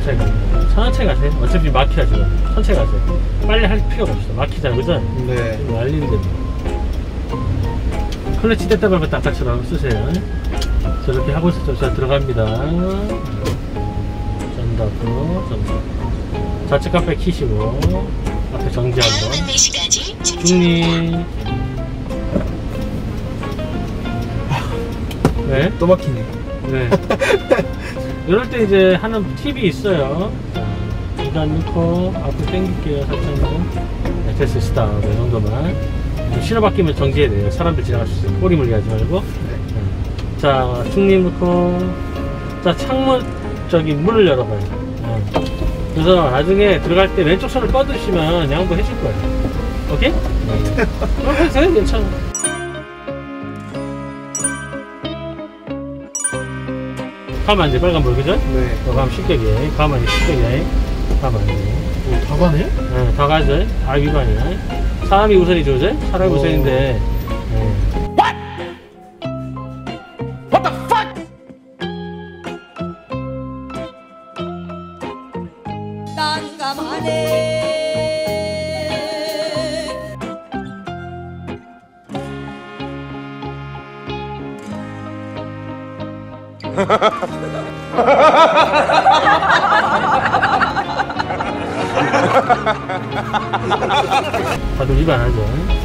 천천히 가세요. 천천히 가세요. 어차피 막혀야 지금. 천천히 가세요. 빨리 할 필요가 없어. 막히잖아, 그죠? 네. 날리는데. 클러치 뗐다 밟았다 아까처럼 쓰세요. 저렇게 하고 있었죠. 자, 들어갑니다. 전닫고, 좌측 깜빡 키시고, 앞에 정지 한번. 중립. 네? 또 막히네. 네. 이럴 때 이제 하는 팁이 있어요. 자, 2단 넣고 앞으로 당길게요. 살짝만. 네, 됐어. 스탑. 이 정도만. 신호 바뀌면 정지해야 돼요. 사람들 지나갈 수 있어요. 꼬리 물리하지 말고. 네. 자, 중립 넣고. 자, 창문 저기 문을 열어봐요. 네. 그래서 나중에 들어갈 때 왼쪽 손을 뻗으시면 양보 해줄 거예요. 오케이? 네. 해주세요. 괜찮아. 가만 이제 빨간불 그죠? 네. 가면 실격이에요. 가만 이제 실격이에요. 가만. 오, 다 가네? 네, 다 가죠. 아 위반이야. 사람이 우선이죠, 그죠? 사람이 우선인데. 네. What the fuck? 난감하네. 다들 위반하죠.